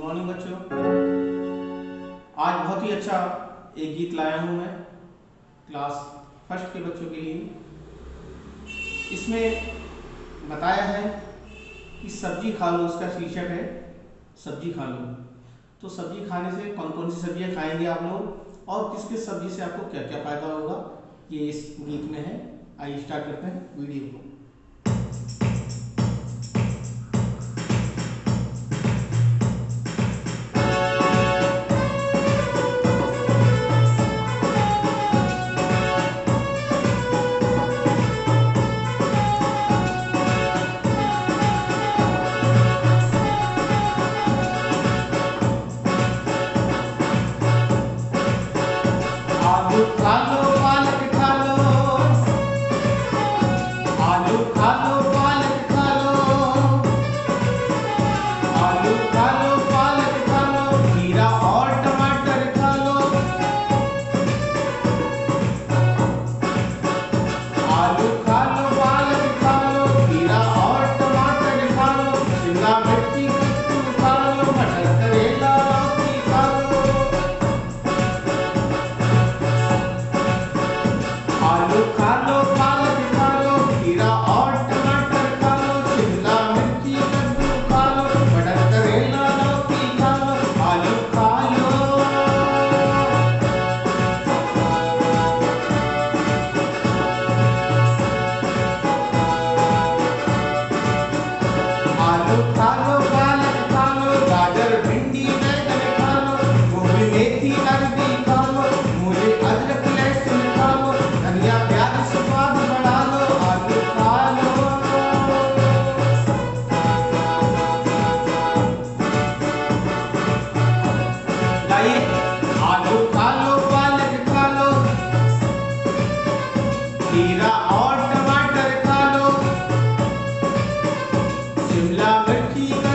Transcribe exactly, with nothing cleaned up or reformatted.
Morning बच्चों। आज बहुत ही अच्छा एक गीत लाया हूँ मैं क्लास फर्स्ट के बच्चों के लिए। इसमें बताया है कि सब्जी खा लो, उसका शीर्षक है सब्जी खा लो। तो सब्जी खाने से कौन कौन सी सब्जियां खाएंगे आप लोग और किस किस सब्जी से आपको क्या क्या फायदा होगा, ये इस गीत में है। आइए स्टार्ट करते हैं वीडियो को। आलू खा लो, पालक खा लो, आलू खा लो, पालक खा लो, आलू खा लो, पालक खा लो, खीरा और टमाटर खा लो। आलू खा लो, पालक खा लो, खीरा और टमाटर खा लो, शिमला मिर्ची कद्दू खा लो, मटर करेला लौकी खा लो। आलू खा लो, पालक खा लो, खीरा और टमाटर खा लो, शिमला मिर्ची कद्दू खा लो, मटर करेला लौकी खा लो। आलू खा लो, आलू खा लो, पालक खा लो, गाजर भिंडी बैगन खा लो, गोभी मेथी अरबी खा लो, मूली अदरक लहसुन खा लो, धनिया प्याज स्वाद बढ़ा लो। आलू खा लो, गाइए आलू खा लो, पालक खा लो, खीरा और टमाटर खा लो, शिमला मिर्ची